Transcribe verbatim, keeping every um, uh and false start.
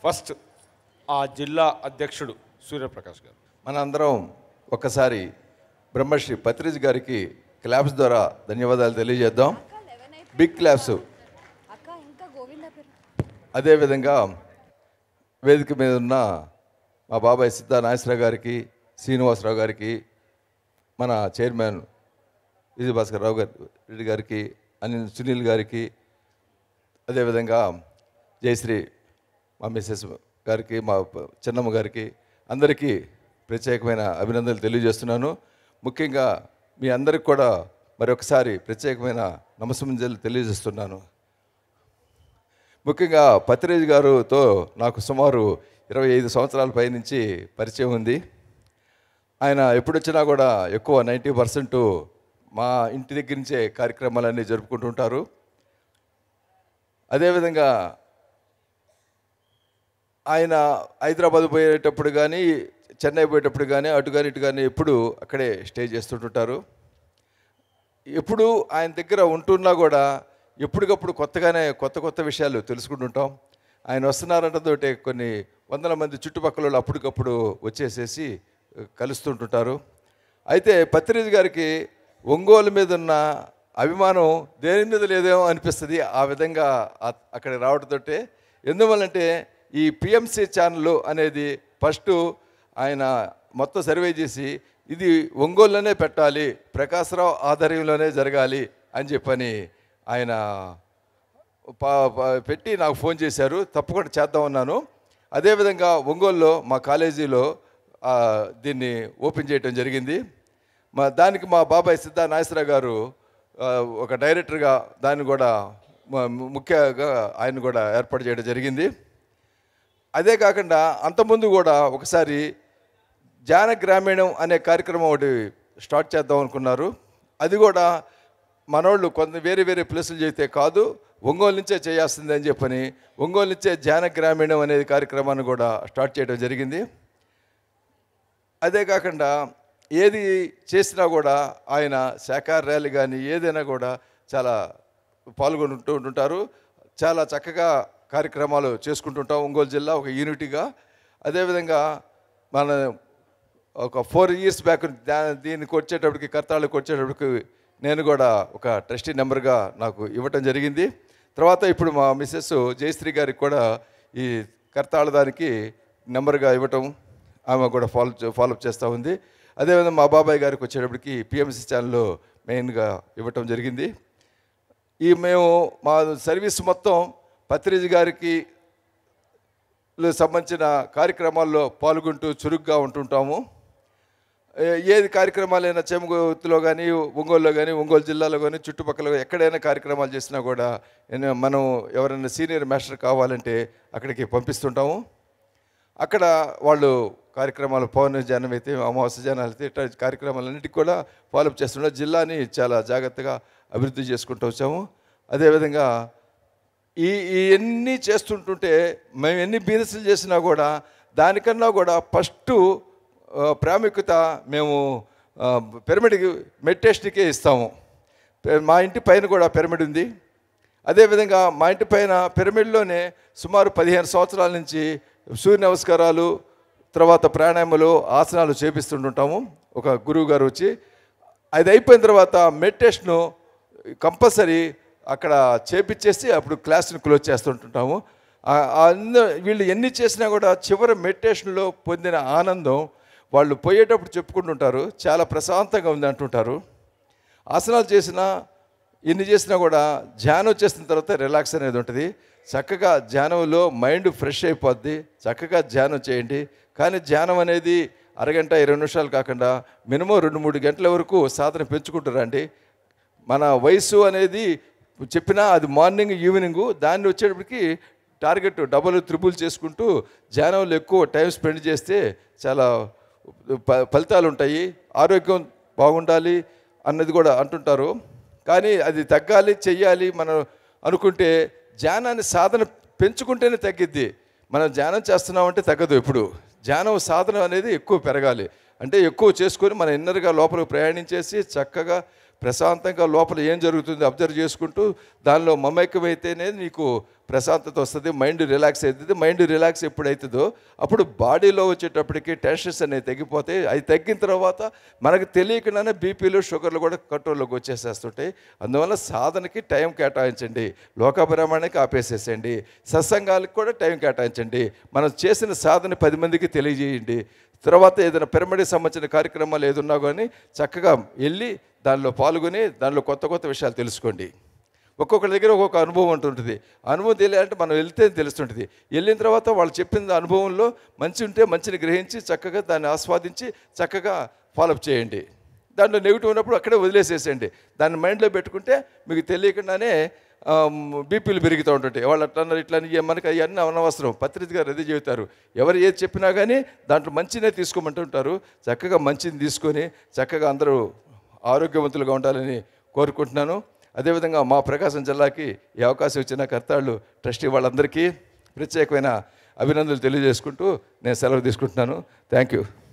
First ఆ జిల్లా అధ్యక్షుడు సూర్యప్రకాష్ గారు. మనందరం ఒక్కసారి బ్రహ్మశ్రీ పత్రిజ్ గారికి క్లాప్స్ ద్వారా ధన్యవాదాలు తెలియజేద్దాం. Big claps. అదేవిధంగా వేదిక మీద ఉన్న మా బాబాయ్ సిద్ధా నాగేశ్వరరావు గారికి, శ్రీనివాసరావు గారికి, మన చైర్మన్ విజయభాస్కర్ రావు గారి రెడ్డి గారికి, అనిల్ సునీల్ గారికి, అదేవిధంగా జయశ్రీ మా మిస్సెస్ గారికి, మా చిన్నమ్మ గారికి, అందరికీ ప్రత్యేకమైన అభినందనలు తెలియజేస్తున్నాను. ముఖ్యంగా మీ అందరికి కూడా మరొకసారి ప్రత్యేకమైన నమస్సుమంజలు తెలియజేస్తున్నాను. ముఖ్యంగా పత్రిజ్ గారుతో నాకు సుమారు ఇరవై ఐదు సంవత్సరాల పై నుంచి పరిచయం ఉంది. ఆయన ఎప్పుడొచ్చినా కూడా ఎక్కువ నైంటీ పర్సెంట్ మా ఇంటి దగ్గర నుంచే కార్యక్రమాలన్నీ జరుపుకుంటుంటారు. అదేవిధంగా ఆయన హైదరాబాద్ పోయేటప్పుడు కానీ, చెన్నై పోయేటప్పుడు కానీ, అటు కానీ ఇటు కానీ ఎప్పుడు అక్కడే స్టే చేస్తుంటుంటారు. ఎప్పుడు ఆయన దగ్గర ఉంటున్నా కూడా ఎప్పటికప్పుడు కొత్తగానే కొత్త కొత్త విషయాలు తెలుసుకుంటుంటాం. ఆయన వస్తున్నారంటతోటే కొన్ని వందల మంది చుట్టుపక్కల వాళ్ళు అప్పటికప్పుడు వచ్చేసేసి కలుస్తుంటుంటారు. అయితే పత్రిజ్ గారికి ఒంగోలు మీద ఉన్న అభిమానం దేని మీద లేదేమో అనిపిస్తుంది. ఆ విధంగా అక్కడ రావడంతో ఎందువల్లంటే ఈ పిఎంసి ఛానల్ అనేది ఫస్ట్ ఆయన మొత్తం సర్వే చేసి ఇది ఒంగోలులోనే పెట్టాలి, ప్రకాశరావు ఆధ్వర్యంలోనే జరగాలి అని చెప్పని ఆయన పెట్టి నాకు ఫోన్ చేశారు. తప్పకుండా చేద్దామన్నాను. అదేవిధంగా ఒంగోలులో మా కాలేజీలో దీన్ని ఓపెన్ చేయడం జరిగింది. మా దానికి మా బాబాయ్ సిద్ధా నాగేశ్వరరావు గారు ఒక డైరెక్టర్గా దాన్ని కూడా ముఖ్యంగా ఆయన కూడా ఏర్పాటు చేయడం జరిగింది. అదే కాకుండా అంతకుముందు కూడా ఒకసారి ధ్యాన గ్రామీణం అనే కార్యక్రమం ఒకటి స్టార్ట్ చేద్దాం అనుకున్నారు. అది కూడా మనోళ్ళు కొంత వేరే వేరే ప్లేసులు చేస్తే కాదు, ఒంగోలు నుంచే చేయాల్సింది అని చెప్పని ఒంగోలు నుంచే ధ్యాన గ్రామీణం అనేది కార్యక్రమాన్ని కూడా స్టార్ట్ చేయడం జరిగింది. అదే కాకుండా ఏది చేసినా కూడా ఆయన శాఖాహార ర్యాలీ కానీ ఏదైనా కూడా చాలా పాల్గొంటూ ఉంటుంటారు. చాలా చక్కగా కార్యక్రమాలు చేసుకుంటుంటాం ఒంగోలు జిల్లా ఒక యూనిటీగా. అదేవిధంగా మన ఒక ఫోర్ ఇయర్స్ బ్యాక్ దీనికి వచ్చేటప్పటికి కర్తాళ్ళకి వచ్చేటప్పటికి నేను కూడా ఒక ట్రస్టీ నెంబర్గా నాకు ఇవ్వటం జరిగింది. తర్వాత ఇప్పుడు మా మిస్సెస్ జయశ్రీ గారికి కూడా ఈ కర్తాళ్ళ దానికి నెంబర్గా ఇవ్వటం ఆమె కూడా ఫాలో ఫాలోఅప్ చేస్తూ ఉంది. అదేవిధంగా మా బాబాయ్ గారికి వచ్చేటప్పటికి పిఎంసి ఛానల్లో మెయిన్గా ఇవ్వటం జరిగింది. ఈ మేము మా సర్వీస్ మొత్తం పత్రిజ్ గారికి సంబంధించిన కార్యక్రమాల్లో పాల్గొంటూ చురుగ్గా ఉంటుంటాము. ఏది కార్యక్రమాలైనా చెమగుర్తిలో కానీ, ఒంగోలులో కానీ, ఒంగోలు జిల్లాలో కానీ, చుట్టుపక్కల ఎక్కడైనా కార్యక్రమాలు చేసినా కూడా మనం ఎవరైనా సీనియర్ మాస్టర్ కావాలంటే అక్కడికి పంపిస్తుంటాము. అక్కడ వాళ్ళు కార్యక్రమాలు పౌర్ణమి జనం అయితే, అమావాస్య జనాలు అయితే ఇట్లా కార్యక్రమాలన్నిటికీ కూడా ఫాలోఅప్ చేస్తుంటాం. జిల్లాని చాలా జాగ్రత్తగా అభివృద్ధి చేసుకుంటూ వచ్చాము. అదేవిధంగా ఈ ఇవన్నీ చేస్తుంటుంటే మేము ఎన్ని బిజినెస్లు చేసినా కూడా దానికన్నా కూడా ఫస్ట్ ప్రాముఖ్యత మేము పిరమిడ్కి మెడిటేషన్కే ఇస్తాము. మా ఇంటి పైన కూడా పిరమిడ్ ఉంది. అదేవిధంగా మా ఇంటి పైన పిరమిడ్లోనే సుమారు పదిహేను సంవత్సరాల నుంచి సూర్య నమస్కారాలు, తర్వాత ప్రాణాయామాలు, ఆసనాలు చేపిస్తుంటుంటాము ఒక గురువు గారు వచ్చి. అది అయిపోయిన తర్వాత మెడిటేషను కంపల్సరీ అక్కడ చేపించేసి అప్పుడు క్లాస్ని క్లోజ్ చేస్తుంటుంటాము. వీళ్ళు ఎన్ని చేసినా కూడా చివరి మెడిటేషన్లో పొందిన ఆనందం వాళ్ళు పోయేటప్పుడు చెప్పుకుంటుంటారు. చాలా ప్రశాంతంగా ఉంది అంటుంటారు. ఆసనాలు చేసినా ఎన్ని చేసినా కూడా ధ్యానం చేసిన తర్వాత రిలాక్స్ అనేది ఉంటుంది. చక్కగా ధ్యానంలో మైండ్ ఫ్రెష్ అయిపోద్ది. చక్కగా ధ్యానం చేయండి. కానీ ధ్యానం అనేది అరగంట ఇరవై నిమిషాలు కాకుండా మినిమం రెండు మూడు గంటల వరకు సాధన పెంచుకుంటారండి. మన వయసు అనేది చెప్పినా అది మార్నింగ్ ఈవినింగు, దాన్ని వచ్చేటప్పటికి టార్గెట్ డబల్ త్రిబుల్ చేసుకుంటూ ధ్యానంలో ఎక్కువ టైం స్పెండ్ చేస్తే చాలా ఫలితాలు ఉంటాయి. ఆరోగ్యం బాగుండాలి అన్నది కూడా అంటుంటారు. కానీ అది తగ్గాలి, చెయ్యాలి మనం అనుకుంటే ధ్యానాన్ని సాధన పెంచుకుంటేనే తగ్గిద్ది. మనం ధ్యానం చేస్తున్నామంటే తగ్గదు. ఎప్పుడు ధ్యానం సాధన అనేది ఎక్కువ పెరగాలి. అంటే ఎక్కువ చేసుకొని మన ఇన్నర్గా లోపలికి ప్రయాణించేసి చక్కగా ప్రశాంతంగా లోపల ఏం జరుగుతుంది అబ్జర్వ్ చేసుకుంటూ దానిలో మమైక్యమైతేనే నీకు ప్రశాంతత వస్తుంది, మైండ్ రిలాక్స్ అవుతుంది. మైండ్ రిలాక్స్ ఎప్పుడవుతుందో అప్పుడు బాడీలో వచ్చేటప్పటికి టెన్షన్స్ అనేవి తగ్గిపోతాయి. అవి తగ్గిన తర్వాత మనకు తెలియకుండానే బీపీలు షుగర్లు కూడా కంట్రోల్లోకి వచ్చేసేస్తుంటాయి. అందువల్ల సాధనకి టైం కేటాయించండి, లోకాభిరామానికి ఆపేసేసేయండి, సత్సంగాలకు కూడా టైం కేటాయించండి. మనం చేసిన సాధన పది మందికి తెలియజేయండి. తర్వాత ఏదైనా పిరమిడ్కి సంబంధించిన కార్యక్రమాలు ఏదున్నా కానీ చక్కగా వెళ్ళి దానిలో పాల్గొని దానిలో కొత్త కొత్త విషయాలు తెలుసుకోండి. ఒక్కొక్కరి దగ్గర ఒక్కొక్క అనుభవం ఉంటుంటుంది. అనుభవం తెలియాలంటే మనం వెళ్తే తెలుస్తుంటుంది. వెళ్ళిన తర్వాత వాళ్ళు చెప్పిన అనుభవంలో మంచి ఉంటే మంచిని గ్రహించి చక్కగా దాన్ని ఆస్వాదించి చక్కగా ఫాలోఅప్ చేయండి. దాంట్లో నెగిటివ్ ఉన్నప్పుడు అక్కడే వదిలేసేసేయండి. దాన్ని మైండ్లో పెట్టుకుంటే మీకు తెలియకుండానే బీపీలు పెరుగుతూ ఉంటుంటాయి. వాళ్ళు అట్లా అన్నారు ఇట్లా మనకి అవన్నీ అనవసరం. పత్రిక గారు అదే చెబుతారు, ఎవరు ఏది చెప్పినా కానీ దాంట్లో మంచినే తీసుకోమంటుంటారు. చక్కగా మంచిని తీసుకొని చక్కగా అందరూ ఆరోగ్యవంతులుగా ఉండాలని కోరుకుంటున్నాను. అదేవిధంగా మా ప్రకాశం జిల్లాకి ఈ అవకాశం ఇచ్చిన కర్తాళ్ళు ట్రస్టీ వాళ్ళందరికీ ప్రత్యేకమైన అభినందనలు తెలియజేసుకుంటూ నేను సెలవు తీసుకుంటున్నాను. Thank you.